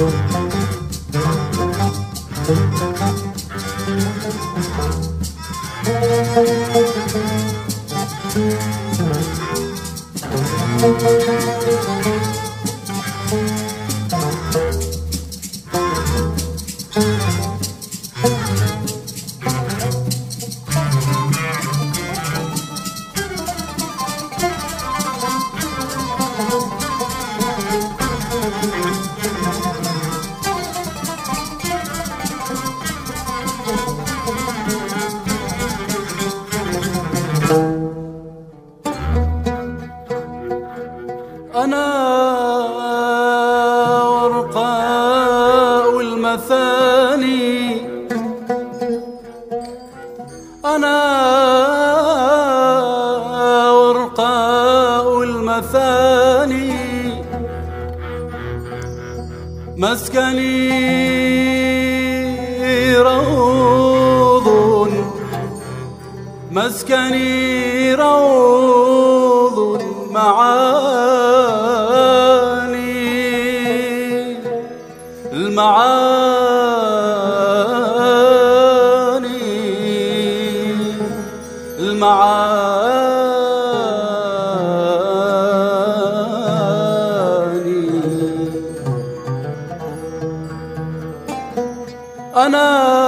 أنا ورقاء المثاني، أنا ورقاء المثاني، مسكني روض، مسكني روض المعاني، المعاني، المعاني. أنا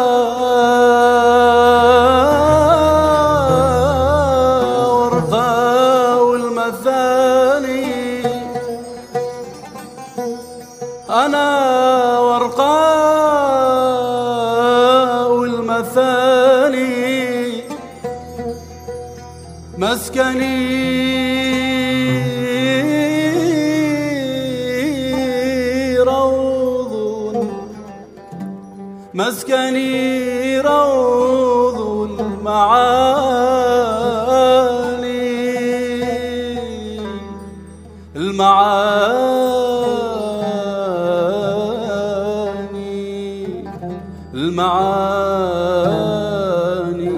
ورقاء المثاني، أنا ورقاء المثاني، مسكني روض، مسكني روض المعالي، المعاني، المعاني.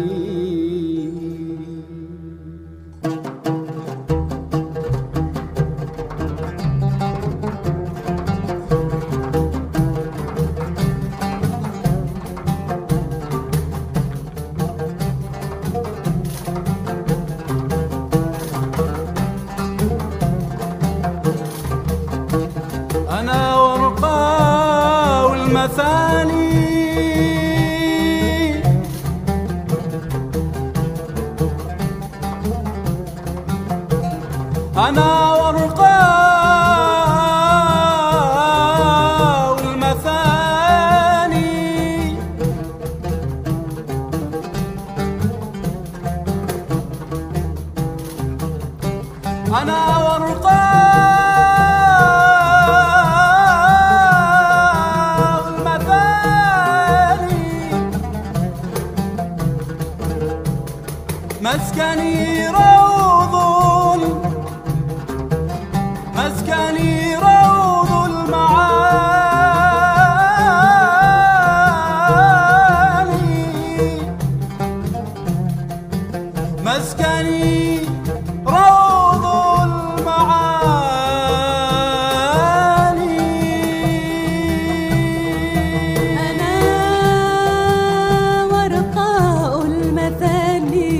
أنا ورقاء المثاني، أنا ورقاء المثاني، أنا ورقاء المثاني، مسكني روض، مسكني روض المعاني، مسكني روض المعاني. أنا ورقاء المثاني،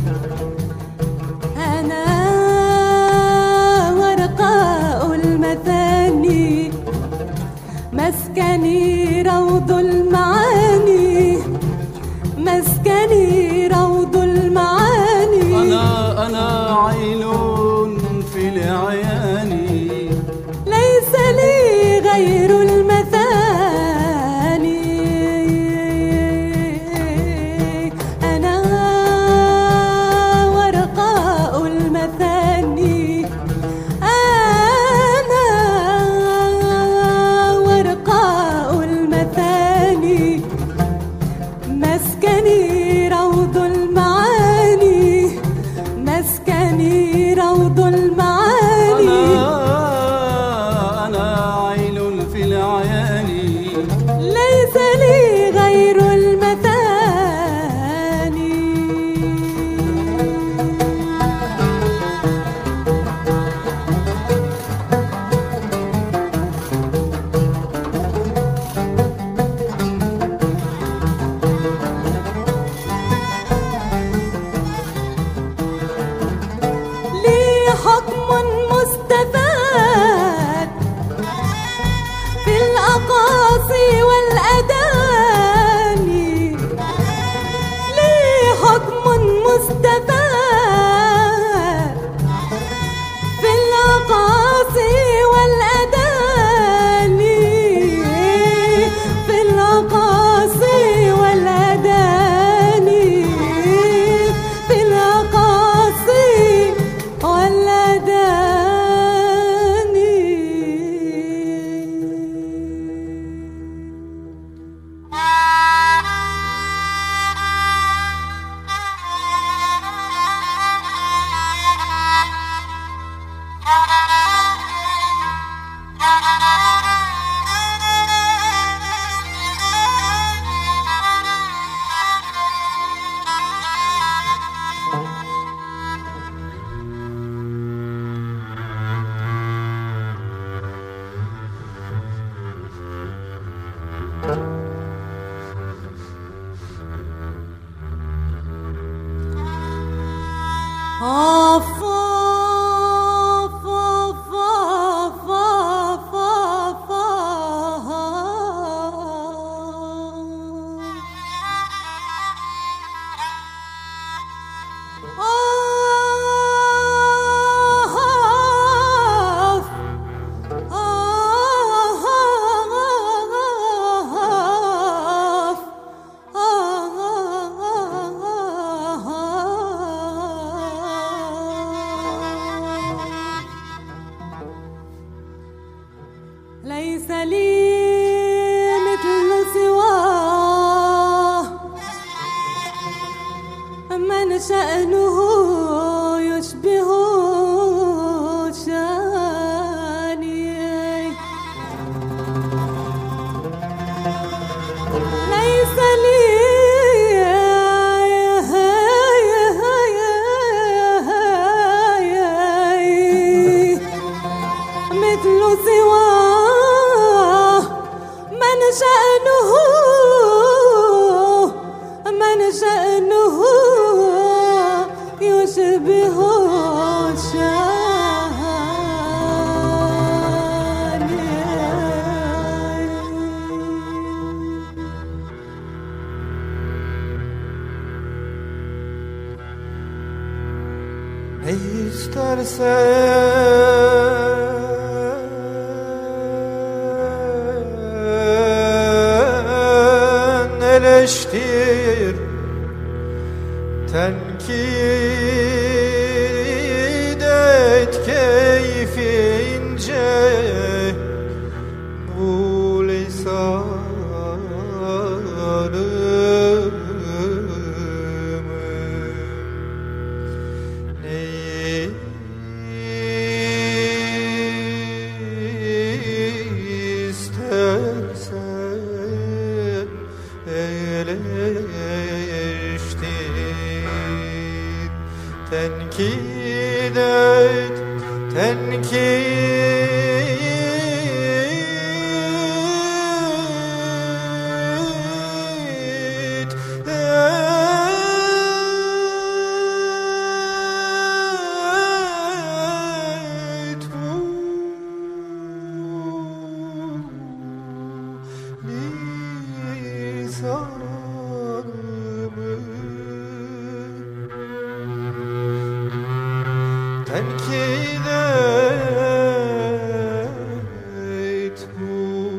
أنا ورقاء المثاني، مسكني روض المعاني، مسكني روض المعاني. أنا عين في الأعيان، ليس لي غير المثاني، أنا ورقاء المثاني، أنا ورقاء المثاني، مسكني روض المعاني، مسكني روض المعاني. أنا عين في الأعيان، ليس لي غير المثاني. ليس لي مثل سواه من شأنه يشبه شاني. ليس لي مثل سواه من شأنه يشبه Ne istersen eleştir, tenkit et keyfince bu lisanımı. Neyi istersen eleştir, tenkit et, tenkit et bu lisanımı. Tenkit et bu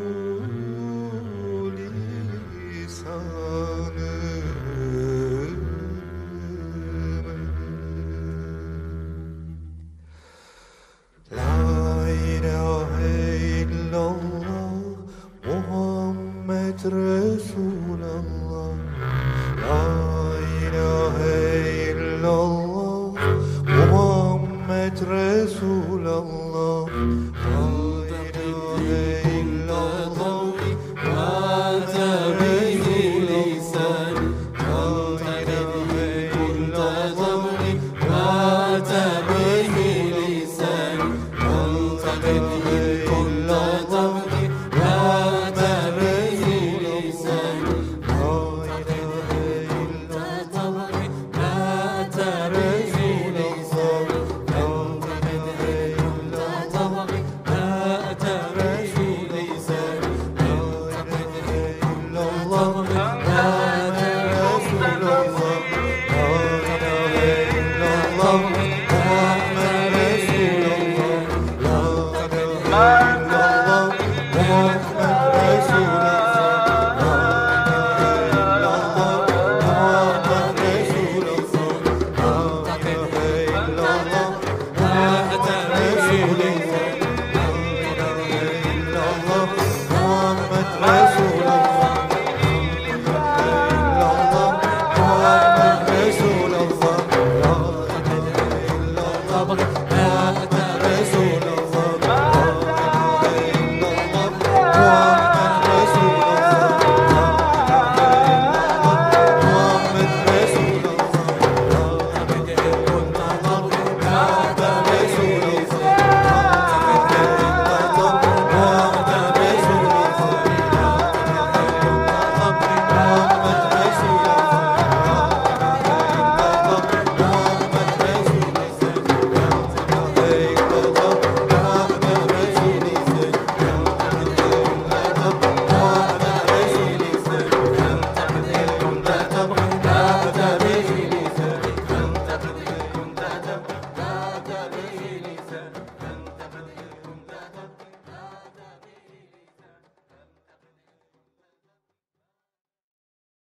lisanımı. La ilahe illallah Muhammed Resulallah. La ilahe illallah Muhammed Resulallah. La ilahe illallah كنت به لساني كنت به كنت تبغي كنت به لساني كنت به كنت تبغي كنت به لساني كنت به كنت تبغي كنت به لساني كنت به كنت تبغي كنت به لساني Allah